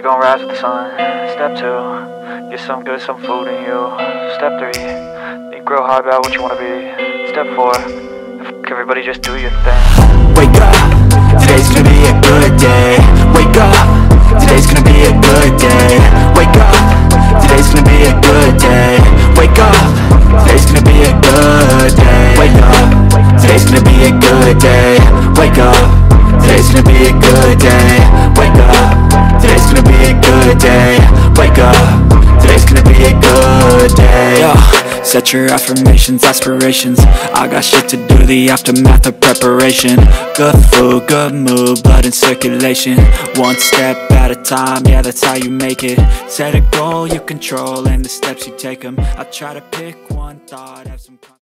gon' rise with the sun. Step 2, get some good, some food in you. Step 3, think real hard about what you wanna be. Step 4, everybody just do your thing. Wake up, today's gonna be a good day. Wake up, today's gonna be a good day. Wake up, today's gonna be a good day. Wake up, today's gonna be a good day. Wake up, today's gonna be a good day. Wake up, today's gonna be a good day. Wake up, today's gonna be a good day. Wake up, today's gonna be a good day. Yo, set your affirmations, aspirations. I got shit to do, the aftermath of preparation. Good food, good mood, blood in circulation. One step at a time, yeah, that's how you make it. Set a goal you control and the steps you take them. I try to pick one thought, have some